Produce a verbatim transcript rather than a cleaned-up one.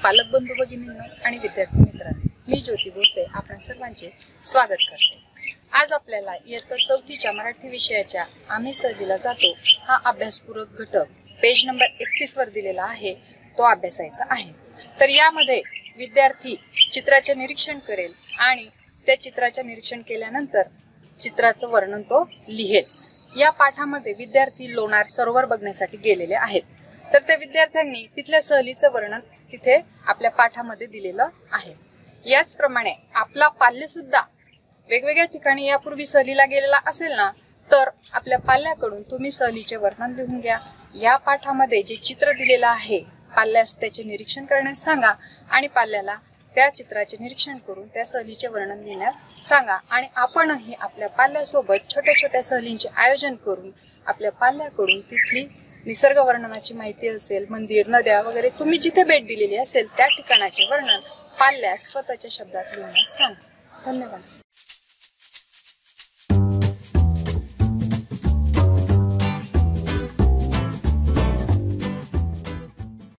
पालक बंधू भगिनींनो आणि विद्यार्थी मित्रांनो, मी ज्योती भोसे आपण सर्वांचे स्वागत करते। आज आपल्याला इयत्ता चौथीच्या मराठी विषयाच्या आम्ही सहलीला जातो हा अभ्यासपूरक घटक पेज नंबर एकतीस वर दिलेला आहे, तो अभ्यासायचा आहे। तर यामध्ये विद्यार्थी चित्राचे निरीक्षण करेल आणि त्या चित्राचे निरीक्षण केल्यानंतर चित्राचं वर्णन तो लिहेल। या पाठामध्ये विद्यार्थी लोणार सरोवर बघण्यासाठी गेलेले आहेत, तर त्या विद्यार्थ्यांनी तिथल्या सहलीचं वर्णन तिथे आपल्या पाठामध्ये दिलेलं आहे। याचप्रमाणे आपला पाल्य सुद्धा वेगवेगळ्या ठिकाणी यापूर्वी सहलीला गेलेला असेल ना, तर आपल्या पाल्याकडून तुम्ही सहलीचे वर्णन लिहून घ्या। या पाठामध्ये जे चित्र दिलेलं आहे पाल्यास त्याचे निरीक्षण करण्यास सांगा आणि पाल्याला त्या चित्राचे निरीक्षण करून त्या सहलीचे वर्णन लिहिण्यास सांगा। आणि आपणही आपल्या पाल्यासोबत छोट्या छोट्या सहलींचे आयोजन करून आपल्या पाल्याकडून तिथली निसर्ग वर्णनाची माहिती असेल, मंदिर, नद्या वगैरे तुम्ही जिथे भेट दिलेली असेल त्या ठिकाणाचे वर्णन पाल्यास स्वतःच्या शब्दात लिहिण्यास सांगा। धन्यवाद।